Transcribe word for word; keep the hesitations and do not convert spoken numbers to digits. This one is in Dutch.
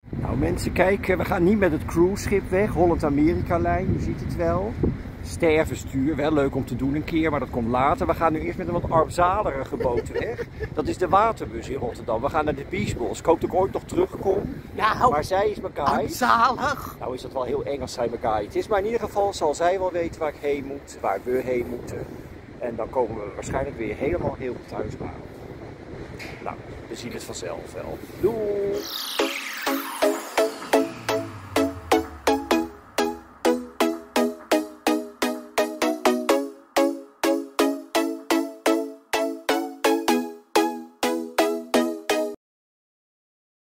Nou mensen, kijk, we gaan niet met het cruiseschip weg, Holland-Amerika-lijn, u ziet het wel. Stervenstuur, wel leuk om te doen een keer, maar dat komt later. We gaan nu eerst met een wat armzalige boot weg. Dat is de waterbus in Rotterdam. We gaan naar de Biesbos. Ik hoop dat ik ooit nog terugkom. Nou, maar zij is mijn guide. armzalig. Nou is dat wel heel eng als zij mijn guide is. Maar in ieder geval zal zij wel weten waar ik heen moet, waar we heen moeten. En dan komen we waarschijnlijk weer helemaal heel thuis aan. Nou, we zien het vanzelf wel. Doei!